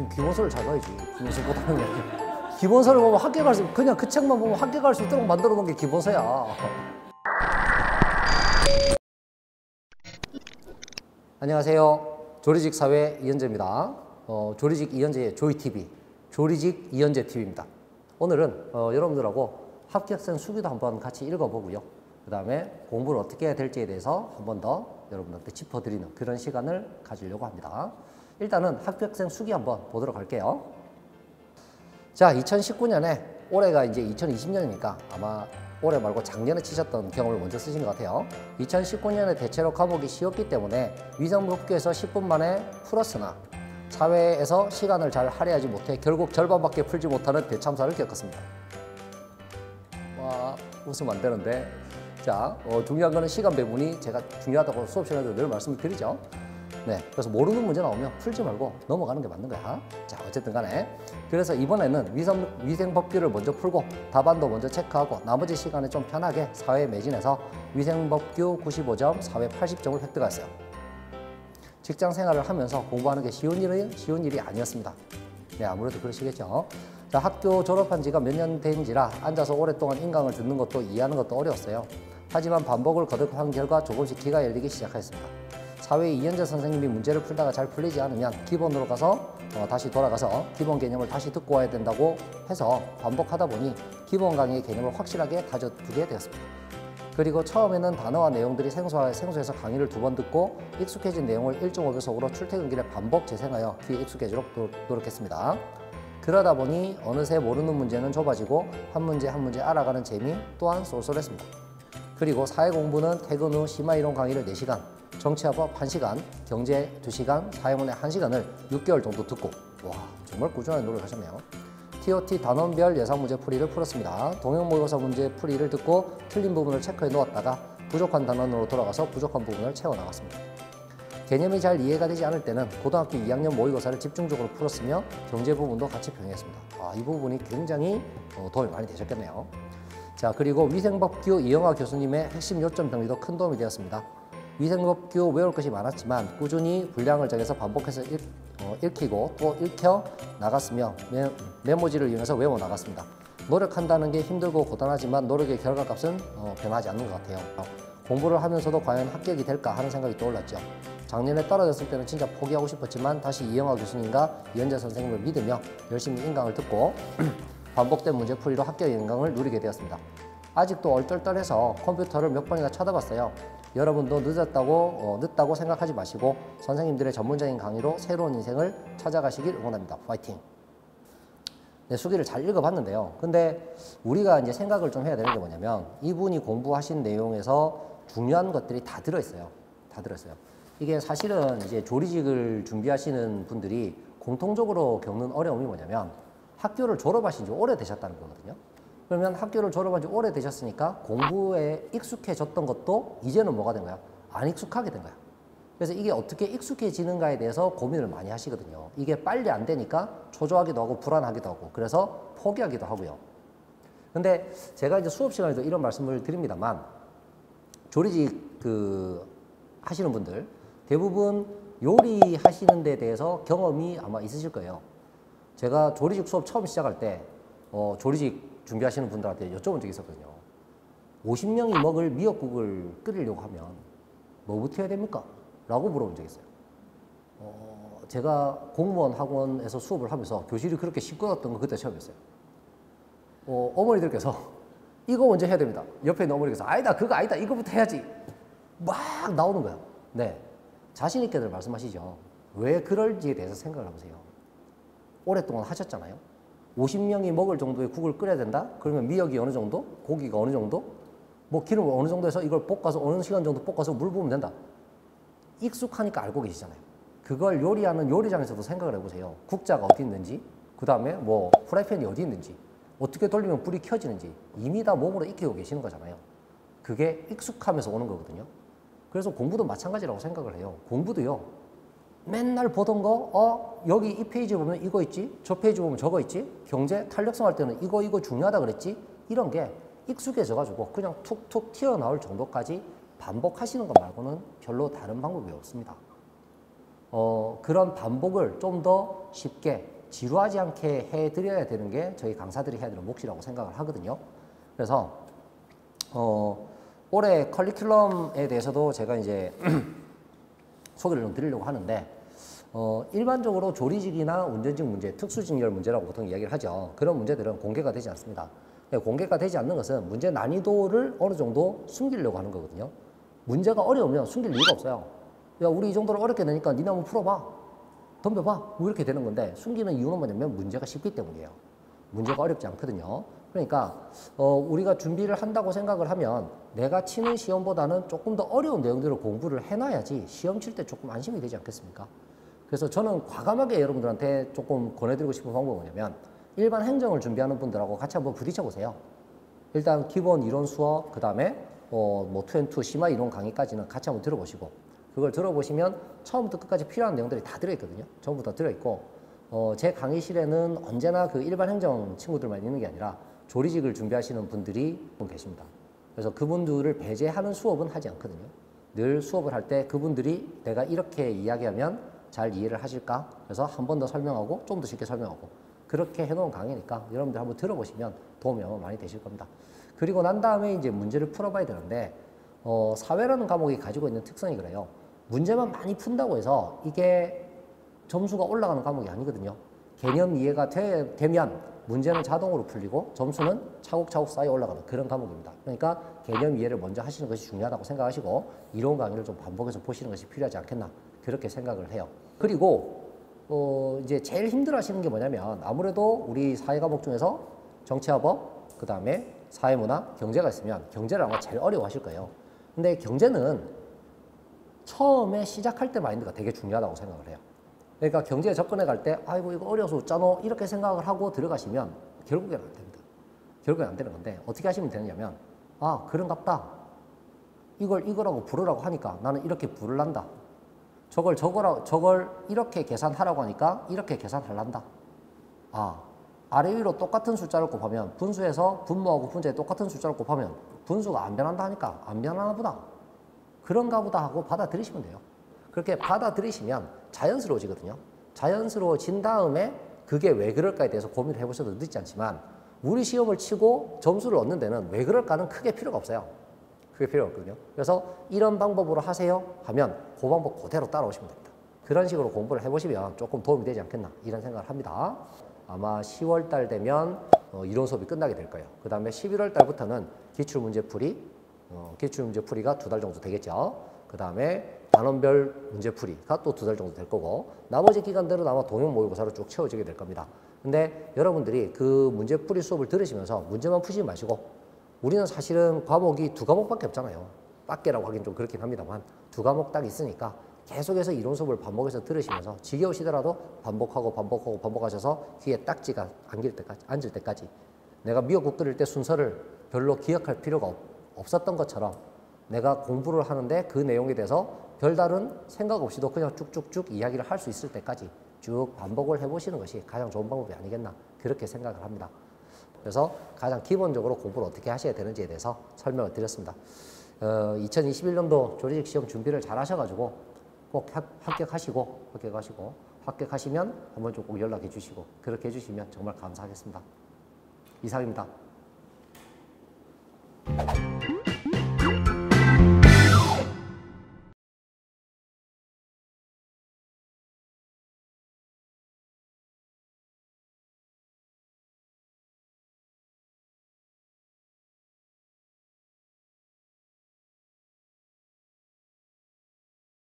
기본서를 잘 봐야지. 기본서 보다는 게 아니라. 기본서를 보면 합격할 수, 그냥 그 책만 보면 합격할 수 있도록 만들어 놓은 게 기본서야. 안녕하세요. 조리직 사회 이현재입니다. 조리직 이현재의 조이TV, 조리직 이현재 TV입니다. 오늘은 여러분들하고 합격생 수기도 한번 같이 읽어보고요. 그 다음에 공부를 어떻게 해야 될지에 대해서 한 번 더 여러분들한테 짚어드리는 그런 시간을 가지려고 합니다. 일단은 합격생 수기 한번 보도록 할게요. 자, 2019년에 올해가 이제 2020년이니까 아마 올해 말고 작년에 치셨던 경험을 먼저 쓰신 것 같아요. 2019년에 대체로 과목이 쉬웠기 때문에 위생법규에서 10분 만에 풀었으나 사회에서 시간을 잘 할애하지 못해 결국 절반밖에 풀지 못하는 대참사를 겪었습니다. 와, 웃으면 안 되는데. 자, 중요한 거는 시간 배분이 제가 중요하다고 수업 시간에도 늘 말씀을 드리죠. 네, 그래서 모르는 문제 나오면 풀지 말고 넘어가는 게 맞는 거야. 자, 어쨌든 간에. 그래서 이번에는 위생법규를 먼저 풀고 답안도 먼저 체크하고 나머지 시간에 좀 편하게 사회에 매진해서 위생법규 95점, 사회 80점을 획득했어요. 직장 생활을 하면서 공부하는 게 쉬운 일이 아니었습니다. 네, 아무래도 그러시겠죠. 자, 학교 졸업한 지가 몇 년 된지라 앉아서 오랫동안 인강을 듣는 것도 이해하는 것도 어려웠어요. 하지만 반복을 거듭한 결과 조금씩 귀가 열리기 시작했습니다. 사회의 이현재 선생님이 문제를 풀다가 잘 풀리지 않으면 기본으로 가서 다시 돌아가서 기본 개념을 다시 듣고 와야 된다고 해서 반복하다 보니 기본 강의의 개념을 확실하게 다져두게 되었습니다. 그리고 처음에는 단어와 내용들이 생소해서 강의를 2번 듣고 익숙해진 내용을 1.5배속으로 출퇴근길에 반복 재생하여 귀에 익숙해지도록 노력했습니다. 그러다 보니 어느새 모르는 문제는 좁아지고 한 문제 한 문제 알아가는 재미 또한 쏠쏠했습니다. 그리고 사회 공부는 퇴근 후 심화이론 강의를 4시간, 정치화법 1시간, 경제 2시간, 사회문화 1시간을 6개월 정도 듣고, 와, 정말 꾸준하게 노력하셨네요. TOT 단원별 예상 문제 풀이를 풀었습니다. 동형 모의고사 문제 풀이를 듣고 틀린 부분을 체크해 놓았다가 부족한 단원으로 돌아가서 부족한 부분을 채워나갔습니다. 개념이 잘 이해가 되지 않을 때는 고등학교 2학년 모의고사를 집중적으로 풀었으며 경제 부분도 같이 병행했습니다. 이 부분이 굉장히 도움이 많이 되셨겠네요. 자, 그리고 위생법규 이영하 교수님의 핵심 요점 정리도 큰 도움이 되었습니다. 위생법규 외울 것이 많았지만 꾸준히 분량을 정해서 반복해서 읽히고 또 읽혀 나갔으며 메모지를 이용해서 외워 나갔습니다. 노력한다는 게 힘들고 고단하지만 노력의 결과값은 변하지 않는 것 같아요. 공부를 하면서도 과연 합격이 될까 하는 생각이 떠올랐죠. 작년에 떨어졌을 때는 진짜 포기하고 싶었지만 다시 이영하 교수님과 이현재 선생님을 믿으며 열심히 인강을 듣고 반복된 문제 풀이로 합격의 인강을 누리게 되었습니다. 아직도 얼떨떨해서 컴퓨터를 몇 번이나 쳐다봤어요. 여러분도 늦다고 생각하지 마시고 선생님들의 전문적인 강의로 새로운 인생을 찾아가시길 응원합니다. 파이팅! 네, 수기를 잘 읽어봤는데요. 근데 우리가 이제 생각을 좀 해야 되는 게 뭐냐면 이분이 공부하신 내용에서 중요한 것들이 다 들어있어요. 다 들어있어요. 이게 사실은 이제 조리직을 준비하시는 분들이 공통적으로 겪는 어려움이 뭐냐면 학교를 졸업하신 지 오래되셨다는 거거든요. 그러면 학교를 졸업한 지 오래되셨으니까 공부에 익숙해졌던 것도 이제는 뭐가 된 거야? 안 익숙하게 된 거야. 그래서 이게 어떻게 익숙해지는가에 대해서 고민을 많이 하시거든요. 이게 빨리 안 되니까 초조하기도 하고 불안하기도 하고 그래서 포기하기도 하고요. 근데 제가 이제 수업 시간에도 이런 말씀을 드립니다만 조리직 하시는 분들 대부분 요리하시는 데 대해서 경험이 아마 있으실 거예요. 제가 조리직 수업 처음 시작할 때 조리직 준비하시는 분들한테 여쭤본 적이 있었거든요. 50명이 먹을 미역국을 끓이려고 하면 뭐부터 해야 됩니까? 라고 물어본 적이 있어요. 제가 공무원 학원에서 수업을 하면서 교실이 그렇게 시끄러웠던 거 그때 처음이었어요. 어머니들께서 이거 먼저 해야 됩니다. 옆에 있는 어머니께서 아니다, 그거 아니다, 이거부터 해야지. 막 나오는 거예요. 네, 자신 있게들 말씀하시죠. 왜 그럴지에 대해서 생각을 해보세요. 오랫동안 하셨잖아요. 50명이 먹을 정도의 국을 끓여야 된다? 그러면 미역이 어느 정도? 고기가 어느 정도? 뭐 기름 어느 정도 해서 이걸 볶아서 어느 시간 정도 볶아서 물 부으면 된다. 익숙하니까 알고 계시잖아요. 그걸 요리하는 요리장에서도 생각을 해보세요. 국자가 어디 있는지, 그 다음에 뭐 프라이팬이 어디 있는지, 어떻게 돌리면 불이 켜지는지 이미 다 몸으로 익히고 계시는 거잖아요. 그게 익숙하면서 오는 거거든요. 그래서 공부도 마찬가지라고 생각을 해요. 공부도요. 맨날 보던 거, 여기 이 페이지 보면 이거 있지, 저 페이지 보면 저거 있지, 경제 탄력성 할 때는 이거 중요하다 그랬지, 이런 게 익숙해져가지고 그냥 툭툭 튀어나올 정도까지 반복하시는 것 말고는 별로 다른 방법이 없습니다. 그런 반복을 좀 더 쉽게 지루하지 않게 해드려야 되는 게 저희 강사들이 해야 되는 몫이라고 생각을 하거든요. 그래서 올해 커리큘럼에 대해서도 제가 이제 소개를 좀 드리려고 하는데 일반적으로 조리직이나 운전직 문제, 특수직렬 문제라고 보통 이야기를 하죠. 그런 문제들은 공개가 되지 않습니다. 공개가 되지 않는 것은 문제 난이도를 어느 정도 숨기려고 하는 거거든요. 문제가 어려우면 숨길 이유가 없어요. 야, 우리 이 정도로 어렵게 되니까 니네 한번 풀어봐. 덤벼봐. 뭐 이렇게 되는 건데 숨기는 이유는 뭐냐면 문제가 쉽기 때문이에요. 문제가 어렵지 않거든요. 그러니까 우리가 준비를 한다고 생각을 하면 내가 치는 시험보다는 조금 더 어려운 내용들을 공부를 해놔야지 시험 칠 때 조금 안심이 되지 않겠습니까? 그래서 저는 과감하게 여러분들한테 조금 권해드리고 싶은 방법은 뭐냐면 일반 행정을 준비하는 분들하고 같이 한번 부딪혀 보세요. 일단 기본 이론 수업, 그 다음에 뭐 투앤투 심화 이론 강의까지는 같이 한번 들어보시고 그걸 들어보시면 처음부터 끝까지 필요한 내용들이 다 들어있거든요. 전부 다 들어있고 제 강의실에는 언제나 그 일반 행정 친구들만 있는 게 아니라 조리직을 준비하시는 분들이 계십니다. 그래서 그분들을 배제하는 수업은 하지 않거든요. 늘 수업을 할 때 그분들이 내가 이렇게 이야기하면 잘 이해를 하실까? 그래서 한 번 더 설명하고 좀 더 쉽게 설명하고 그렇게 해놓은 강의니까 여러분들 한번 들어보시면 도움이 아마 많이 되실 겁니다. 그리고 난 다음에 이제 문제를 풀어봐야 되는데 사회라는 과목이 가지고 있는 특성이 그래요. 문제만 많이 푼다고 해서 이게 점수가 올라가는 과목이 아니거든요. 개념 이해가 되면 문제는 자동으로 풀리고 점수는 차곡차곡 쌓여 올라가는 그런 과목입니다. 그러니까 개념 이해를 먼저 하시는 것이 중요하다고 생각하시고 이론 강의를 좀 반복해서 보시는 것이 필요하지 않겠나 그렇게 생각을 해요. 그리고 이제 제일 힘들어 하시는 게 뭐냐면 아무래도 우리 사회 과목 중에서 정치와 법, 그 다음에 사회문화, 경제가 있으면 경제를 아마 제일 어려워하실 거예요. 근데 경제는 처음에 시작할 때 마인드가 되게 중요하다고 생각을 해요. 그러니까 경제에 접근해 갈 때 아이고 이거 어려워서 웃잖아 이렇게 생각을 하고 들어가시면 결국엔 안 됩니다. 결국엔 안 되는 건데 어떻게 하시면 되느냐면 아 그런갑다. 이거라고 부르라고 하니까 나는 이렇게 부를란다. 저걸 이렇게 계산하라고 하니까 이렇게 계산하란다. 아 아래 위로 똑같은 숫자를 곱하면 분수에서 분모하고 분자에 똑같은 숫자를 곱하면 분수가 안 변한다 하니까 안 변하나 보다. 그런가 보다 하고 받아들이시면 돼요. 그렇게 받아들이시면 자연스러워지거든요. 자연스러워진 다음에 그게 왜 그럴까에 대해서 고민을 해보셔도 늦지 않지만 우리 시험을 치고 점수를 얻는 데는 왜 그럴까는 크게 필요가 없어요. 그게 필요 없거든요. 그래서 이런 방법으로 하세요 하면 그 방법 그대로 따라오시면 됩니다. 그런 식으로 공부를 해보시면 조금 도움이 되지 않겠나 이런 생각을 합니다. 아마 10월 달 되면 이론 수업이 끝나게 될 거예요. 그 다음에 11월 달부터는 기출문제풀이가 2달 정도 되겠죠. 그 다음에 단원별 문제풀이가 또 2달 정도 될 거고 나머지 기간들은 아마 동영 모의고사로 쭉 채워지게 될 겁니다. 근데 여러분들이 그 문제풀이 수업을 들으시면서 문제만 푸시지 마시고 우리는 사실은 과목이 2과목밖에 없잖아요. 빡게라고 하긴 좀 그렇긴 합니다만 2과목 딱 있으니까 계속해서 이론 수업을 반복해서 들으시면서 지겨우시더라도 반복하셔서 귀에 딱지가 앉을 때까지 내가 미역국 끓일 때 순서를 별로 기억할 필요가 없었던 것처럼 내가 공부를 하는데 그 내용에 대해서 별다른 생각 없이도 그냥 쭉쭉쭉 이야기를 할 수 있을 때까지 쭉 반복을 해보시는 것이 가장 좋은 방법이 아니겠나 그렇게 생각을 합니다. 그래서 가장 기본적으로 공부를 어떻게 하셔야 되는지에 대해서 설명을 드렸습니다. 2021년도 조리직 시험 준비를 잘 하셔가지고 꼭 합격하시면 한번 좀 꼭 연락해 주시고 그렇게 해주시면 정말 감사하겠습니다. 이상입니다.